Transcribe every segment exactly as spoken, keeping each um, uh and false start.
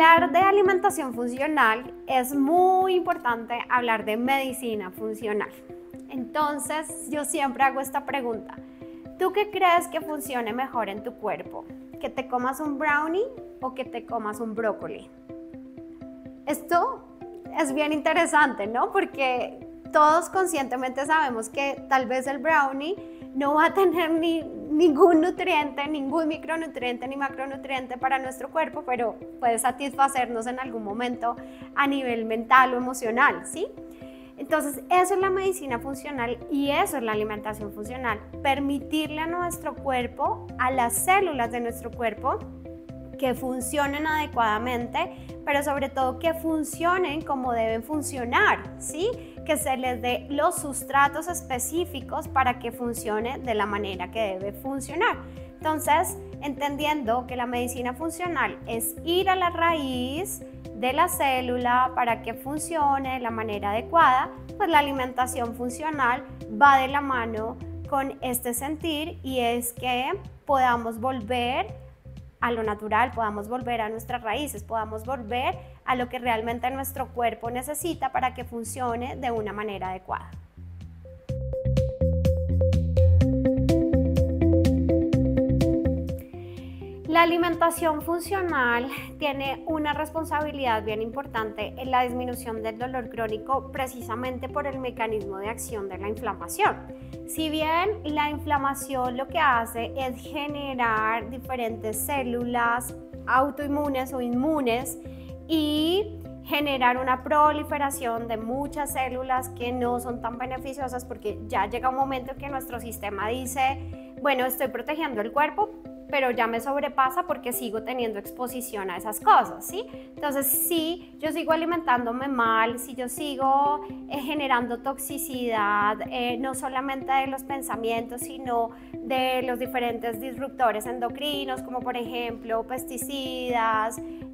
hablar de alimentación funcional es muy importante hablar de medicina funcional. Entonces, yo siempre hago esta pregunta. ¿Tú qué crees que funcione mejor en tu cuerpo? ¿Que te comas un brownie o que te comas un brócoli? Esto es bien interesante, ¿no? Porque todos conscientemente sabemos que tal vez el brownie no va a tener ni, ningún nutriente, ningún micronutriente ni macronutriente para nuestro cuerpo, pero puede satisfacernos en algún momento a nivel mental o emocional, ¿sí? Entonces, eso es la medicina funcional y eso es la alimentación funcional. Permitirle a nuestro cuerpo, a las células de nuestro cuerpo, que funcionen adecuadamente, pero sobre todo que funcionen como deben funcionar, ¿sí? Que se les dé los sustratos específicos para que funcione de la manera que debe funcionar. Entonces, entendiendo que la medicina funcional es ir a la raíz de la célula para que funcione de la manera adecuada, pues la alimentación funcional va de la mano con este sentir, y es que podamos volver a lo natural, podamos volver a nuestras raíces, podamos volver a lo que realmente nuestro cuerpo necesita para que funcione de una manera adecuada. La alimentación funcional tiene una responsabilidad bien importante en la disminución del dolor crónico, precisamente por el mecanismo de acción de la inflamación. Si bien la inflamación lo que hace es generar diferentes células autoinmunes o inmunes y generar una proliferación de muchas células que no son tan beneficiosas, porque ya llega un momento en que nuestro sistema dice, bueno, estoy protegiendo el cuerpo, pero ya me sobrepasa porque sigo teniendo exposición a esas cosas, ¿sí? Entonces, si yo sigo alimentándome mal, si yo sigo eh, generando toxicidad, eh, no solamente de los pensamientos, sino de los diferentes disruptores endocrinos, como por ejemplo pesticidas,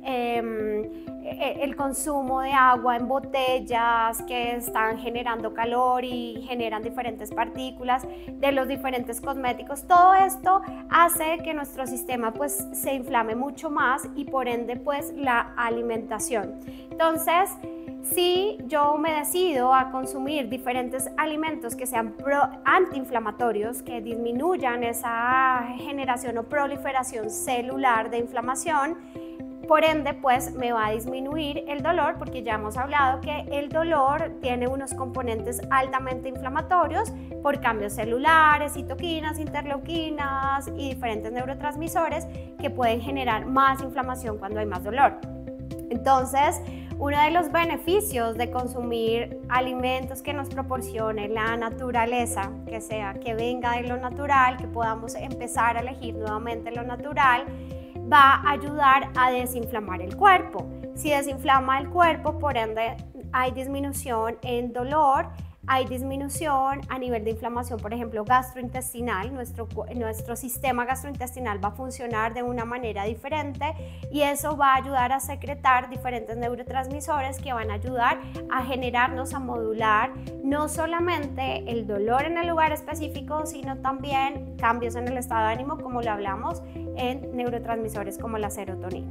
eh, el consumo de agua en botellas que están generando calor y generan diferentes partículas, de los diferentes cosméticos, todo esto hace que nuestro sistema pues se inflame mucho más y por ende pues la alimentación. Entonces, si yo me decido a consumir diferentes alimentos que sean antiinflamatorios, que disminuyan esa generación o proliferación celular de inflamación, por ende, pues me va a disminuir el dolor, porque ya hemos hablado que el dolor tiene unos componentes altamente inflamatorios por cambios celulares, citoquinas, interleuquinas y diferentes neurotransmisores que pueden generar más inflamación cuando hay más dolor. Entonces, uno de los beneficios de consumir alimentos que nos proporcione la naturaleza, que sea que venga de lo natural, que podamos empezar a elegir nuevamente lo natural, va a ayudar a desinflamar el cuerpo. Si desinflama el cuerpo, por ende hay disminución en dolor, hay disminución a nivel de inflamación, por ejemplo, gastrointestinal. Nuestro, nuestro sistema gastrointestinal va a funcionar de una manera diferente y eso va a ayudar a secretar diferentes neurotransmisores que van a ayudar a generarnos, a modular no solamente el dolor en el lugar específico, sino también cambios en el estado de ánimo, como lo hablamos en neurotransmisores como la serotonina.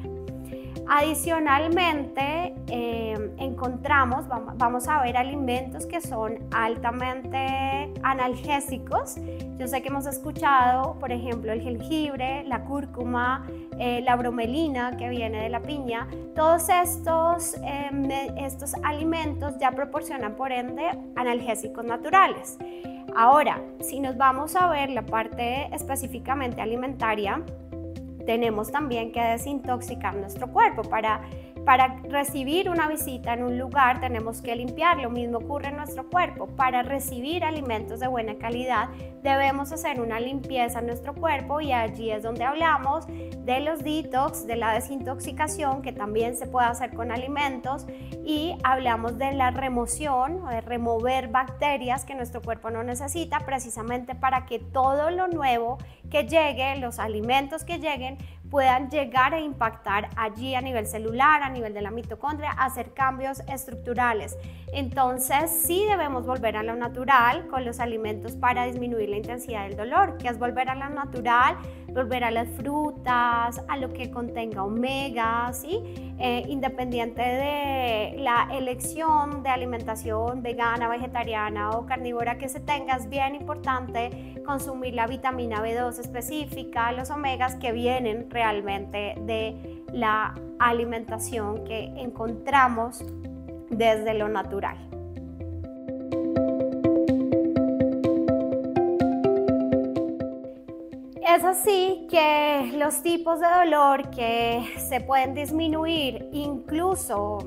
Adicionalmente, eh, encontramos, vamos a ver alimentos que son altamente analgésicos. Yo sé que hemos escuchado, por ejemplo, el jengibre, la cúrcuma, eh, la bromelina que viene de la piña. Todos estos, eh, estos alimentos ya proporcionan, por ende, analgésicos naturales. Ahora, si nos vamos a ver la parte específicamente alimentaria, tenemos también que desintoxicar nuestro cuerpo. Para, para recibir una visita en un lugar tenemos que limpiar, lo mismo ocurre en nuestro cuerpo. Para recibir alimentos de buena calidad debemos hacer una limpieza en nuestro cuerpo, y allí es donde hablamos de los detox, de la desintoxicación, que también se puede hacer con alimentos, y hablamos de la remoción o de remover bacterias que nuestro cuerpo no necesita, precisamente para que todo lo nuevo que llegue, los alimentos que lleguen, puedan llegar a impactar allí a nivel celular, a nivel de la mitocondria, hacer cambios estructurales. Entonces sí debemos volver a lo natural con los alimentos para disminuir la intensidad del dolor. ¿Qué es volver a lo natural? volver a las frutas, a lo que contenga omega, ¿sí? Eh, independiente de la elección de alimentación vegana, vegetariana o carnívora que se tenga, es bien importante consumir la vitamina B dos específica, los omegas que vienen realmente de la alimentación que encontramos desde lo natural. Es así que los tipos de dolor que se pueden disminuir, incluso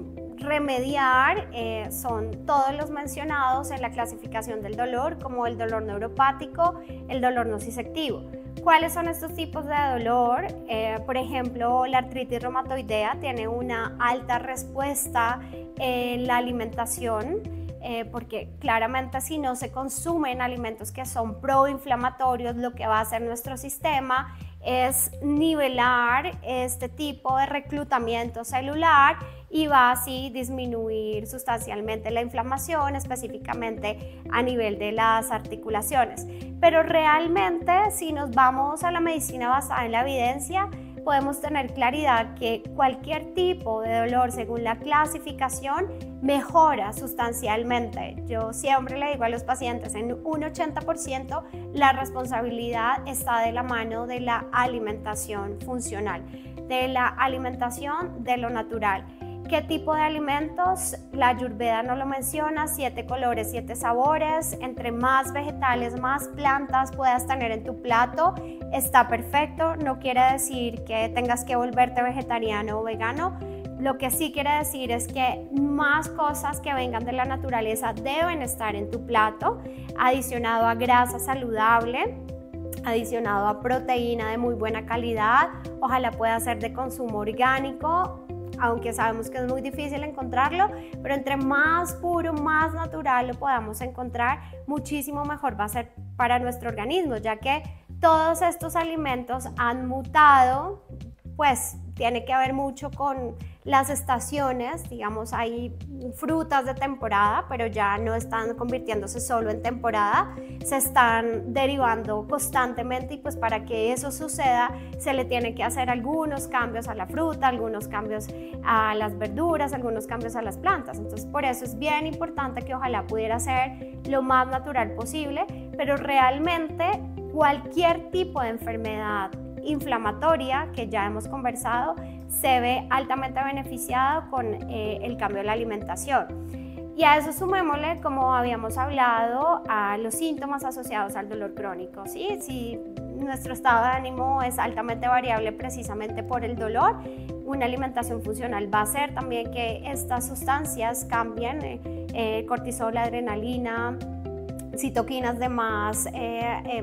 remediar, eh, son todos los mencionados en la clasificación del dolor, como el dolor neuropático, el dolor nociceptivo. ¿Cuáles son estos tipos de dolor? Eh, por ejemplo, la artritis reumatoidea tiene una alta respuesta en la alimentación, eh, porque claramente si no se consumen alimentos que son proinflamatorios, lo que va a hacer nuestro sistema es nivelar este tipo de reclutamiento celular y va así disminuir sustancialmente la inflamación, específicamente a nivel de las articulaciones. Pero realmente, si nos vamos a la medicina basada en la evidencia, podemos tener claridad que cualquier tipo de dolor, según la clasificación, mejora sustancialmente. Yo siempre le digo a los pacientes, en un ochenta por ciento la responsabilidad está de la mano de la alimentación funcional, de la alimentación de lo natural. ¿Qué tipo de alimentos? La Ayurveda no lo menciona, siete colores, siete sabores. Entre más vegetales, más plantas puedas tener en tu plato, está perfecto. No quiere decir que tengas que volverte vegetariano o vegano. Lo que sí quiere decir es que más cosas que vengan de la naturaleza deben estar en tu plato, adicionado a grasa saludable, adicionado a proteína de muy buena calidad. Ojalá pueda ser de consumo orgánico, aunque sabemos que es muy difícil encontrarlo, pero entre más puro, más natural lo podamos encontrar, muchísimo mejor va a ser para nuestro organismo, ya que todos estos alimentos han mutado, pues tiene que ver mucho con las estaciones, digamos, hay frutas de temporada, pero ya no están convirtiéndose solo en temporada, se están derivando constantemente y pues para que eso suceda se le tiene que hacer algunos cambios a la fruta, algunos cambios a las verduras, algunos cambios a las plantas. Entonces por eso es bien importante que ojalá pudiera ser lo más natural posible, pero realmente cualquier tipo de enfermedad inflamatoria que ya hemos conversado se ve altamente beneficiado con eh, el cambio de la alimentación. Y a eso sumémosle, como habíamos hablado, a los síntomas asociados al dolor crónico, ¿sí? Si nuestro estado de ánimo es altamente variable precisamente por el dolor, una alimentación funcional va a hacer también que estas sustancias cambien, eh, eh, cortisol, adrenalina, citoquinas, demás eh, eh,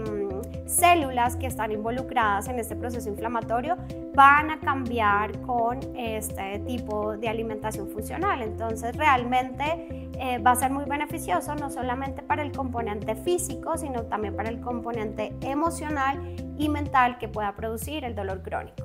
células que están involucradas en este proceso inflamatorio van a cambiar con este tipo de alimentación funcional. Entonces realmente eh, va a ser muy beneficioso no solamente para el componente físico, sino también para el componente emocional y mental que pueda producir el dolor crónico.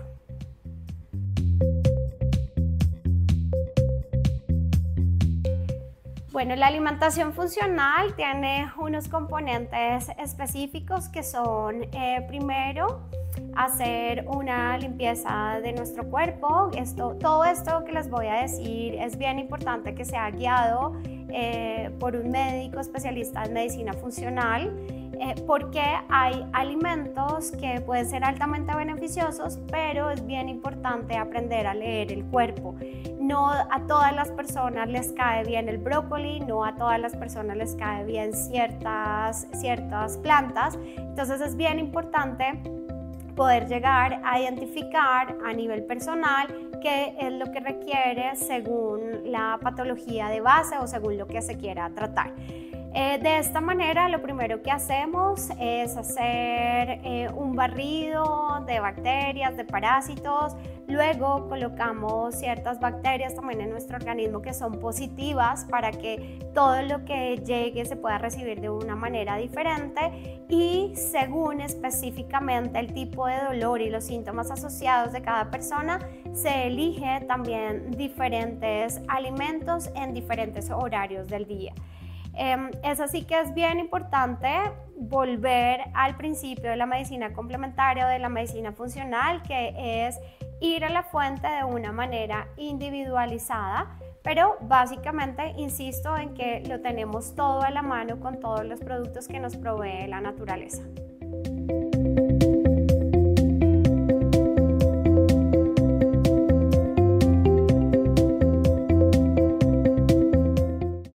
Bueno, la alimentación funcional tiene unos componentes específicos que son, eh, primero, hacer una limpieza de nuestro cuerpo. Esto, todo esto que les voy a decir es bien importante que sea guiado eh, por un médico especialista en medicina funcional, eh, porque hay alimentos que pueden ser altamente beneficiosos, pero es bien importante aprender a leer el cuerpo. No a todas las personas les cae bien el brócoli, no a todas las personas les cae bien ciertas, ciertas plantas, entonces es bien importante poder llegar a identificar a nivel personal qué es lo que requiere según la patología de base o según lo que se quiera tratar. Eh, de esta manera, lo primero que hacemos es hacer eh, un barrido de bacterias, de parásitos. Luego colocamos ciertas bacterias también en nuestro organismo que son positivas para que todo lo que llegue se pueda recibir de una manera diferente, y según específicamente el tipo de dolor y los síntomas asociados de cada persona, se elige también diferentes alimentos en diferentes horarios del día. Eh, es así que es bien importante volver al principio de la medicina complementaria o de la medicina funcional, que es ir a la fuente de una manera individualizada, pero básicamente insisto en que lo tenemos todo a la mano con todos los productos que nos provee la naturaleza.